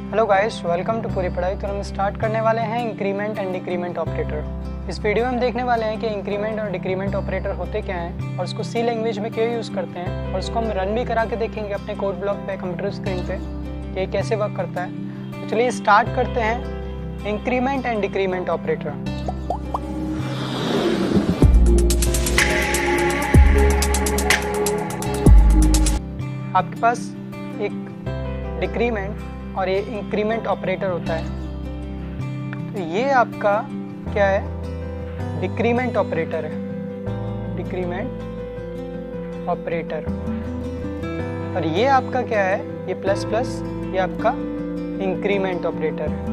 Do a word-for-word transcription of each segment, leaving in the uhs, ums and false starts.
Hello guys, welcome to पूरी पढ़ाई। तो हम स्टार्ट करने वाले हैं इंक्रीमेंट एंड डिक्रीमेंट ऑपरेटर। इस वीडियो में हम देखने वाले हैं कि इंक्रीमेंट और डिक्रीमेंट ऑपरेटर होते क्या हैं और उसको सी लैंग्वेज में क्यों यूज़ करते हैं, और उसको हम रन भी करा के देखेंगे अपने कोड ब्लॉक पे, कंप्यूटर स्क्रीन पे, कि ये कैसे वर्क करता है। तो चलिए स्टार्ट करते हैं इंक्रीमेंट एंड डिक्रीमेंट ऑपरेटर। आपके पास एक डिक्रीमेंट और ये इंक्रीमेंट ऑपरेटर होता है। तो ये आपका क्या है? डिक्रीमेंट ऑपरेटर है, डिक्रीमेंट ऑपरेटर। और ये आपका क्या है? ये प्लस प्लस, ये आपका इंक्रीमेंट ऑपरेटर है।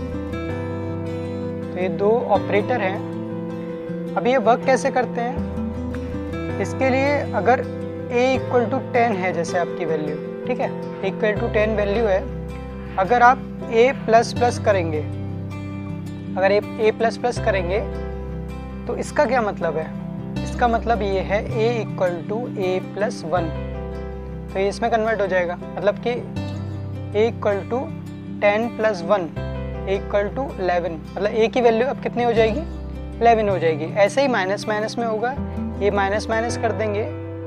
तो ये दो ऑपरेटर हैं। अब ये वर्क कैसे करते हैं? इसके लिए अगर a इक्वल टू टेन है, जैसे आपकी वैल्यू, ठीक है, इक्वल टू टेन वैल्यू है, अगर आप a प्लस प्लस करेंगे, अगर a a प्लस प्लस करेंगे तो इसका क्या मतलब है? इसका मतलब ये है a equal to A plus one. तो ये इसमें कन्वर्ट हो जाएगा, मतलब कि a equal to ten plus one equal to eleven, मतलब a की वैल्यू अब कितनी हो जाएगी? इलेवन हो जाएगी। ऐसे ही माइनस माइनस में होगा, ये माइनस माइनस कर देंगे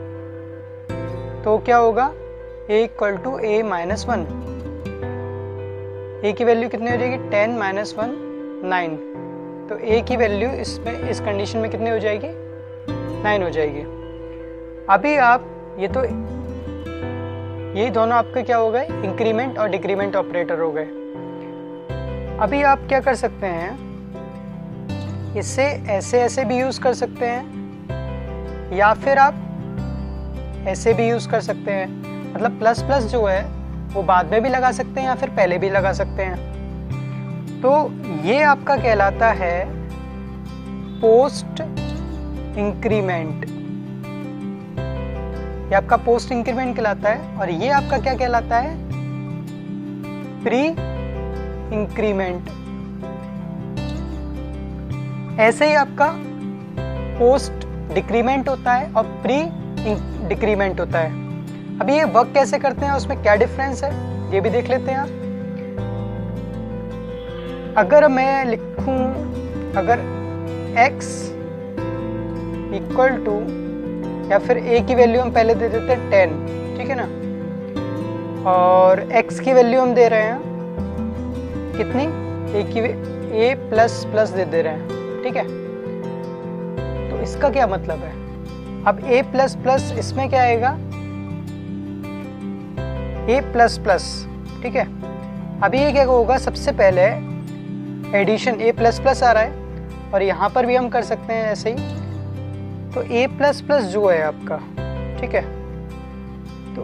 तो क्या होगा? a equal to a minus one. A की वैल्यू कितनी हो जाएगी? Ten minus one, nine. तो ए की वैल्यू इसमें इस कंडीशन में कितनी हो जाएगी? नाइन हो जाएगी। अभी आप ये तो ये दोनों आपके क्या हो गए? इंक्रीमेंट और डिक्रीमेंट ऑपरेटर हो गए। अभी आप क्या कर सकते हैं? इससे ऐसे ऐसे भी यूज़ कर सकते हैं, या फिर आप ऐसे भी यूज़ कर सकते हैं। मतलब प्लस प्लस जो है वो बाद में भी लगा सकते हैं या फिर पहले भी लगा सकते हैं। तो ये आपका कहलाता है पोस्ट इंक्रीमेंट, ये आपका पोस्ट इंक्रीमेंट कहलाता है। और ये आपका क्या कहलाता है? Pre increment. ऐसे ही आपका पोस्ट डिक्रीमेंट होता है और प्री डिक्रीमेंट होता है। अभी ये वर्क कैसे करते हैं, उसमें क्या डिफरेंस है, ये भी देख लेते हैं आप। अगर मैं लिखूं, अगर x इक्वल टू, या फिर a की वैल्यू हम पहले दे देते हैं टेन, ठीक है ना, और x की वैल्यू हम दे रहे हैं कितनी? a की a प्लस प्लस दे दे रहे हैं, ठीक है। तो इसका क्या मतलब है? अब a प्लस प्लस इसमें क्या आएगा? a प्लस प्लस, ठीक है। अभी ये क्या होगा? सबसे पहले एडिशन, a प्लस प्लस आ रहा है और यहाँ पर भी हम कर सकते हैं ऐसे ही। तो a प्लस प्लस जो है आपका, ठीक है, तो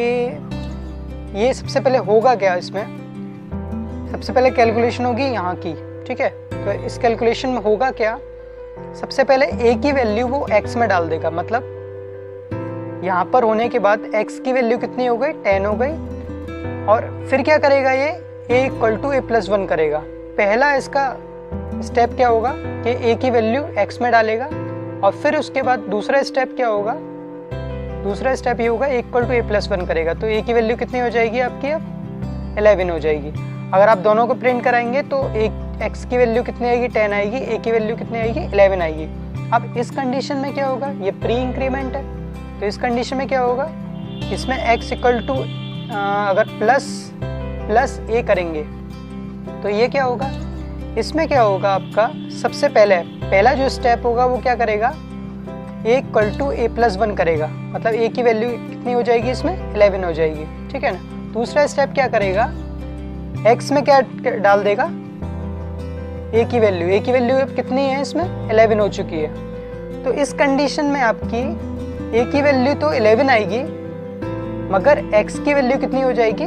a, ये सबसे पहले होगा क्या? इसमें सबसे पहले कैलकुलेशन होगी यहाँ की, ठीक है। तो इस कैलकुलेशन में होगा क्या? सबसे पहले a की वैल्यू वो x में डाल देगा, मतलब यहाँ पर होने के बाद x की वैल्यू कितनी हो गई? टेन हो गई। और फिर क्या करेगा? ये a equal to A plus one करेगा। पहला इसका स्टेप क्या होगा कि a की वैल्यू x में डालेगा, और फिर उसके बाद दूसरा स्टेप क्या होगा? दूसरा स्टेप ये होगा equal to A plus one करेगा। तो a की वैल्यू कितनी हो जाएगी आपकी? अब इलेवन हो जाएगी। अगर आप दोनों को प्रिंट कराएंगे तो एक x की वैल्यू कितनी आएगी? टेन आएगी, a की वैल्यू कितनी आएगी? इलेवन आएगी। अब इस कंडीशन में क्या होगा? ये प्री इंक्रीमेंट है, तो इस कंडीशन में क्या होगा? इसमें x इक्वल टू अगर प्लस प्लस ए करेंगे तो ये क्या होगा? इसमें क्या होगा आपका? सबसे पहले पहला जो स्टेप होगा वो क्या करेगा? a equal to A plus one करेगा, मतलब a की वैल्यू कितनी हो जाएगी? इसमें इलेवन हो जाएगी, ठीक है ना। दूसरा स्टेप क्या करेगा? x में क्या डाल देगा? a की वैल्यू, a की वैल्यू अब कितनी है? इसमें इलेवन हो चुकी है। तो इस कंडीशन में आपकी a की वैल्यू तो इलेवन आएगी, मगर x की वैल्यू कितनी हो जाएगी?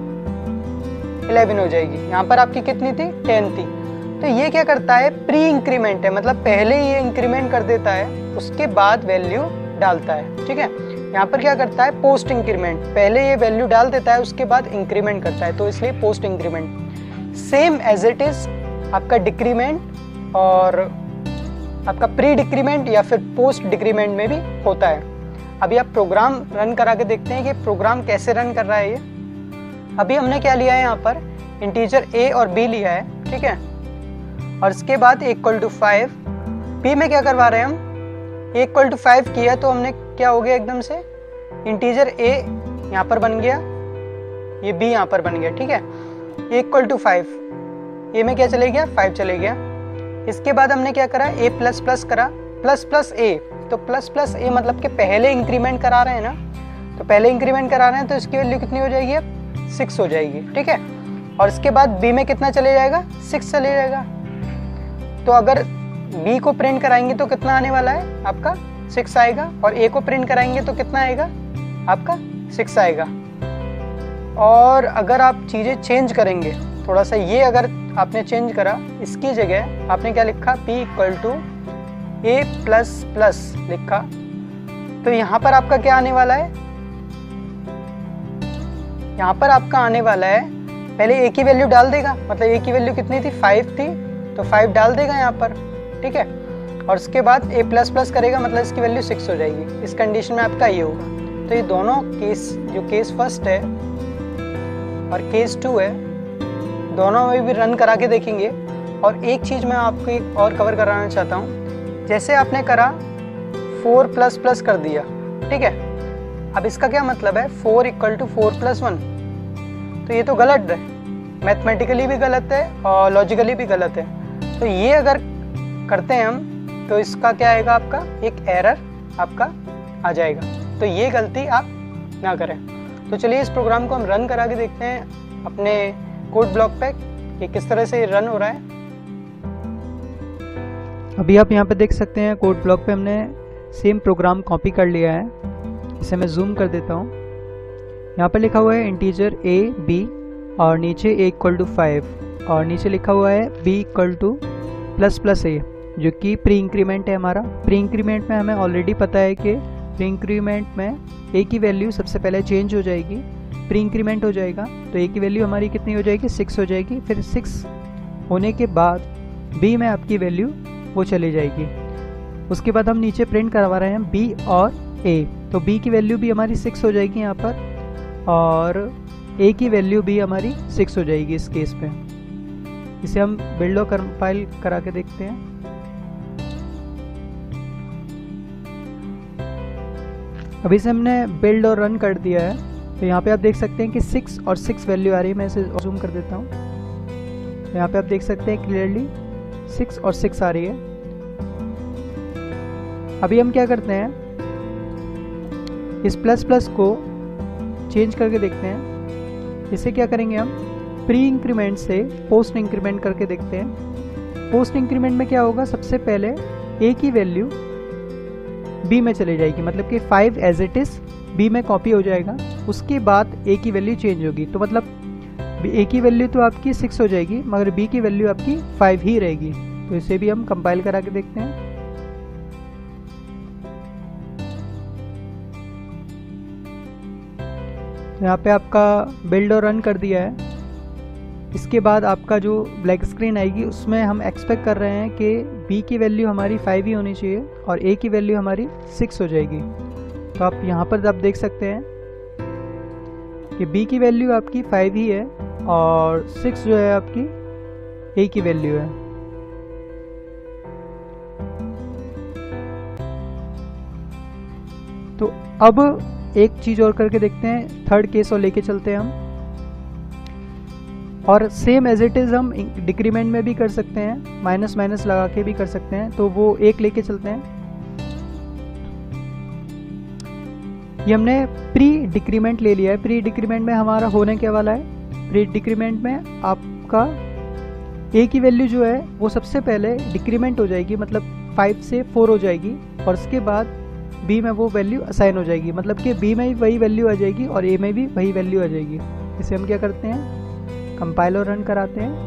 इलेवन हो जाएगी। यहाँ पर आपकी कितनी थी? टेन थी। तो ये क्या करता है? प्री इंक्रीमेंट है, मतलब पहले ये इंक्रीमेंट कर देता है, उसके बाद वैल्यू डालता है, ठीक है। यहाँ पर क्या करता है? पोस्ट इंक्रीमेंट, पहले ये वैल्यू डाल देता है, उसके बाद इंक्रीमेंट करता है, तो इसलिए post increment. Same as it is आपका डिक्रीमेंट और आपका प्री डिक्रीमेंट या फिर पोस्ट डिक्रीमेंट में भी होता है। अभी आप प्रोग्राम रन करा के देखते हैं कि प्रोग्राम कैसे रन कर रहा है ये। अभी हमने क्या लिया है यहाँ पर इंटीजर a और b लिया है, ठीक है, और इसके बाद a equal to five. b में क्या करवा रहे हैं हम, a इक्वल टू फाइव किया तो हमने क्या हो गया एकदम से, इंटीजर a यहाँ पर बन गया, ये b यहाँ पर बन गया, ठीक है, a equal to five, a में क्या चले गया, फाइव चले गया। इसके बाद हमने क्या करा, a प्लस प्लस करा, प्लस प्लस a, तो प्लस प्लस a मतलब कि पहले इंक्रीमेंट करा रहे हैं ना, तो पहले इंक्रीमेंट करा रहे हैं तो इसकी वैल्यू कितनी हो जाएगी, अब सिक्स हो जाएगी, ठीक है। और इसके बाद b में कितना चले जाएगा, सिक्स चले जाएगा। तो अगर b को प्रिंट कराएंगे तो कितना आने वाला है आपका, सिक्स आएगा, और a को प्रिंट कराएंगे तो कितना आएगा आपका, सिक्स आएगा। और अगर आप चीज़ें चेंज करेंगे थोड़ा सा, ये अगर आपने चेंज करा, इसकी जगह आपने क्या लिखा, p equal to A plus plus लिखा, तो यहाँ पर आपका क्या आने वाला है, यहाँ पर आपका आने वाला है, पहले a की वैल्यू डाल देगा, मतलब a की वैल्यू कितनी थी, फाइव थी, तो फाइव डाल देगा यहाँ पर, ठीक है, और उसके बाद a प्लस प्लस करेगा, मतलब इसकी वैल्यू सिक्स हो जाएगी। इस कंडीशन में आपका ये होगा। तो ये दोनों केस, जो केस फर्स्ट है और केस टू है, दोनों में भी रन करा के देखेंगे। और एक चीज़ मैं आपको एक और कवर कराना चाहता हूँ, जैसे आपने करा फोर प्लस प्लस कर दिया, ठीक है, अब इसका क्या मतलब है, four equal to four plus one, तो ये तो गलत है, मैथमेटिकली भी गलत है और लॉजिकली भी गलत है। तो ये अगर करते हैं हम तो इसका क्या आएगा, आपका एक एरर आपका आ जाएगा, तो ये गलती आप ना करें। तो चलिए इस प्रोग्राम को हम रन करा के देखते हैं अपने कोड ब्लॉक पे कि किस तरह से रन हो रहा है। अभी आप यहाँ पे देख सकते हैं कोड ब्लॉक पे हमने सेम प्रोग्राम कॉपी कर लिया है। इसे मैं जूम कर देता हूँ। यहाँ पर लिखा हुआ है इंटीजर a b और नीचे a इक्वल टू फाइव और नीचे लिखा हुआ है b equal to plus plus a, जो कि प्री इंक्रीमेंट है हमारा। प्री इंक्रीमेंट में हमें ऑलरेडी पता है कि प्री इंक्रीमेंट में a की वैल्यू सबसे पहले चेंज हो जाएगी, प्री इंक्रीमेंट हो जाएगा, तो a की वैल्यू हमारी कितनी हो जाएगी, सिक्स हो जाएगी। फिर सिक्स होने के बाद b में आपकी वैल्यू वो चली जाएगी। उसके बाद हम नीचे प्रिंट करवा रहे हैं b और a, तो b की वैल्यू भी हमारी सिक्स हो जाएगी यहाँ पर और a की वैल्यू भी हमारी सिक्स हो जाएगी इस केस पे। इसे हम बिल्ड और कंपाइल करा के देखते हैं। अभी से हमने बिल्ड और रन कर दिया है, तो यहाँ पे आप देख सकते हैं कि सिक्स और सिक्स वैल्यू आ रही है। मैं इसे जूम कर देता हूँ, तो यहाँ पे आप देख सकते हैं क्लियरली सिक्स और सिक्स आ रही है। अभी हम क्या करते हैं, इस प्लस प्लस को चेंज करके देखते हैं। इसे क्या करेंगे हम, प्री इंक्रीमेंट से पोस्ट इंक्रीमेंट करके देखते हैं। पोस्ट इंक्रीमेंट में क्या होगा, सबसे पहले a की वैल्यू b में चली जाएगी, मतलब कि five as it is b में कॉपी हो जाएगा। उसके बाद a की वैल्यू चेंज होगी, तो मतलब a की वैल्यू तो आपकी सिक्स हो जाएगी मगर b की वैल्यू आपकी फाइव ही रहेगी। तो इसे भी हम कंपाइल करा के देखते हैं। यहाँ पे आपका बिल्ड और रन कर दिया है। इसके बाद आपका जो ब्लैक स्क्रीन आएगी उसमें हम एक्सपेक्ट कर रहे हैं कि b की वैल्यू हमारी फाइव ही होनी चाहिए और a की वैल्यू हमारी सिक्स हो जाएगी। तो आप यहाँ पर आप देख सकते हैं कि b की वैल्यू आपकी फाइव ही है और सिक्स जो है आपकी a की वैल्यू है। तो अब एक चीज और करके देखते हैं, थर्ड केस और लेके चलते हैं हम, और सेम एज इट इज हम डिक्रीमेंट में भी कर सकते हैं, माइनस माइनस लगा के भी कर सकते हैं। तो वो एक लेके चलते हैं। ये हमने प्री डिक्रीमेंट ले लिया है। प्री डिक्रीमेंट में हमारा होने क्या वाला है, प्री डिक्रीमेंट में आपका a की वैल्यू जो है वो सबसे पहले डिक्रीमेंट हो जाएगी, मतलब फाइव से फोर हो जाएगी, और उसके बाद b में वो वैल्यू असाइन हो जाएगी, मतलब कि b में भी वही वैल्यू आ जाएगी और a में भी वही वैल्यू आ जाएगी। इसे हम क्या करते हैं, कंपाइल और रन कराते हैं।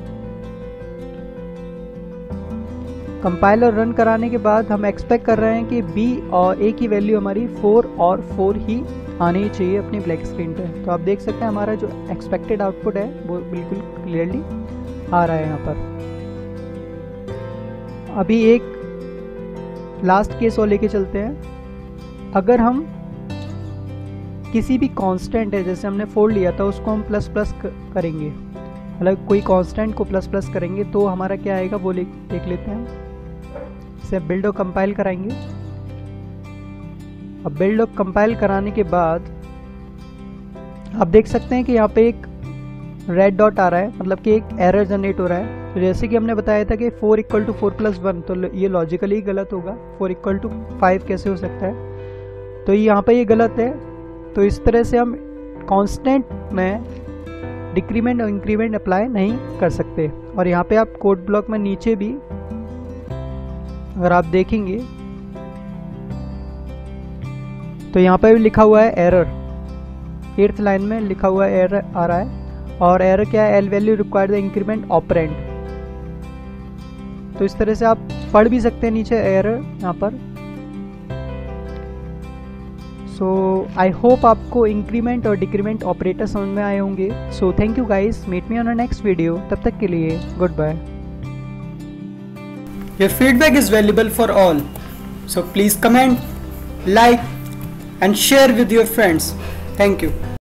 कंपाइल और रन कराने के बाद हम एक्सपेक्ट कर रहे हैं कि b और a की वैल्यू हमारी फोर और फोर ही आनी चाहिए अपनी ब्लैक स्क्रीन पे। तो आप देख सकते हैं हमारा जो एक्सपेक्टेड आउटपुट है वो बिल्कुल क्लियरली आ रहा है यहाँ पर। अभी एक लास्ट केस और लेके चलते हैं। अगर हम किसी भी कांस्टेंट है, जैसे हमने फोर लिया था, उसको हम प्लस प्लस करेंगे मतलब कोई कांस्टेंट को प्लस प्लस करेंगे तो हमारा क्या आएगा वो देख लेते हैं। इसे बिल्ड और कंपाइल कराएंगे। अब बिल्ड और कंपाइल कराने के बाद आप देख सकते हैं कि यहाँ पे एक रेड डॉट आ रहा है, मतलब कि एक एरर जनरेट हो रहा है। तो जैसे कि हमने बताया था कि four equal to four plus one, तो ये लॉजिकली गलत होगा। फोर इक्वल टू फाइव कैसे हो सकता है, तो यहाँ पे ये गलत है। तो इस तरह से हम कांस्टेंट में डिक्रीमेंट और इंक्रीमेंट अप्लाई नहीं कर सकते। और यहाँ पे आप कोड ब्लॉक में नीचे भी अगर आप देखेंगे तो यहाँ पे भी लिखा हुआ है एरर, एट्थ लाइन में लिखा हुआ एरर आ रहा है। और एरर क्या है, L value required the increment operand. तो इस तरह से आप पढ़ भी सकते हैं नीचे एरर यहाँ पर। सो आई होप आपको इंक्रीमेंट और डिक्रीमेंट ऑपरेटर समझ में आए होंगे। So thank you guys, meet me on a next video. तब तक के लिए goodbye. Your feedback is valuable for all, so please comment, like and share with your friends. Thank you.